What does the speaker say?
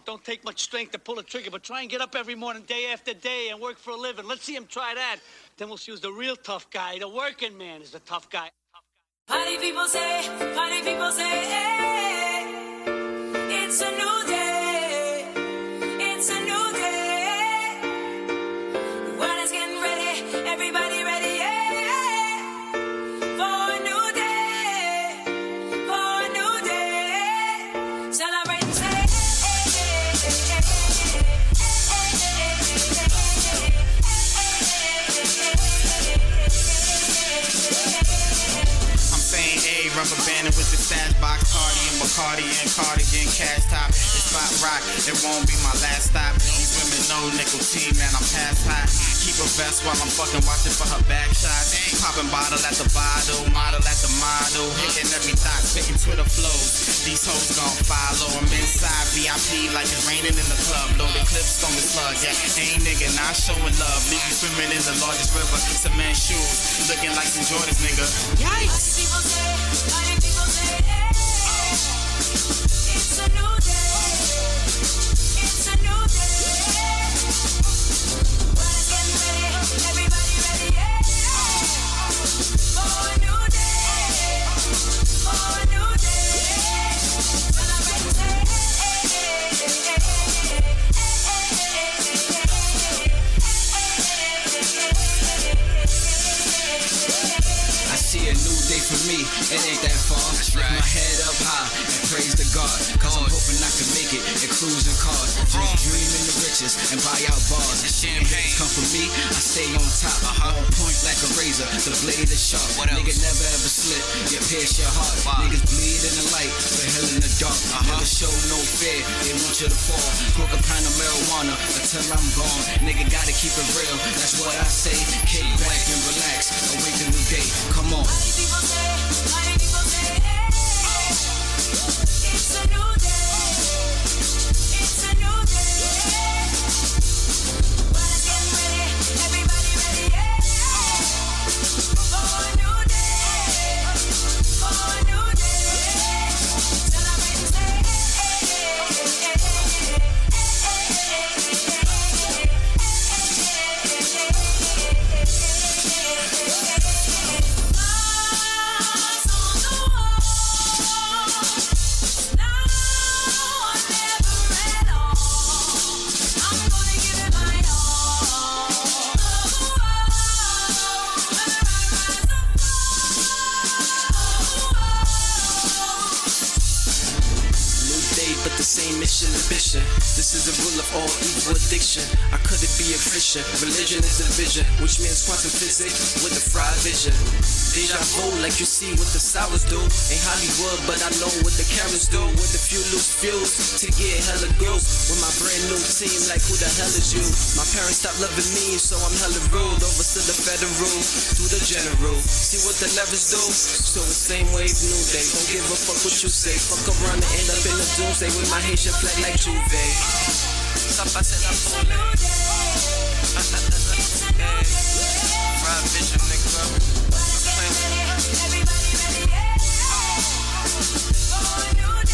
Don't take much strength to pull a trigger, but try and get up every morning, day after day, and work for a living. Let's see him try that. Then we'll see who's the real tough guy. The working man is the tough guy. Party people say, hey, it's a new day. It's a new day. The world is getting ready. Everybody ready, yeah, for a new day. For a new day. Celebrate and say, rubber banding with the stash box, Cardi and Bacardi and cardigan, cash top. It's spot rock, it won't be my last stop. These women know nicotine, man, I'm past hot. Keep a vest while I'm fucking watching for her back shots. Popping bottle at the bottle, model at the model. Hitting every thought, spitting Twitter flows. These hoes gon' follow. I'm inside VIP like it's raining in the club. Loaded clips on the slug, yeah. Ain't nigga not showing love. Leave you swimming in the largest river. Cement shoes, looking like some Jordans, nigga. Yikes! Party people say, hey, it's a new day. It's a new day. World is getting ready. Everybody ready, yeah, for a new day. For a new day. Celebrate and say, I see a new day for me, it ain't that far. Lift my head up high and praise the God, cause I'm hoping I can make it in cruising cars. Just dreaming the riches and buy out bars. Champagne come for me, I stay on top. On point like a razor, the blade is sharp. Nigga never ever slip, you pierce your heart. Niggas bleed in the light, but hell in the dark. Never show no fear, they want you to fall. Smoke a pint of marijuana until I'm gone. Nigga gotta keep it real, that's what I say. Kick back and relax, awake a new day. Come on. party people say, hey, it's a new day. It's a new day. World is getting ready. Everybody ready, yeah, for a new day. For a new day. Celebrate and say, mission ambition. This is the rule of all evil addiction. I couldn't be a Christian. Religion is a vision, which means quantum physics with a fried vision. Deja vu, like you see what the sours do. Ain't Hollywood, but I know what the cameras do. With a few loose fuse to get hella girls. With my brand new team, like who the hell is you? My parents stopped loving me, so I'm hella rude. Over to the federal, through the general. See what the levers do? So it's same wave, new day. Don't give a fuck what you say. Fuck around and end up in the doomsday with my Haitian flag like Juve. Stop, I said I'm full of fried vision, nigga. everybody ready, yeah, for a new day.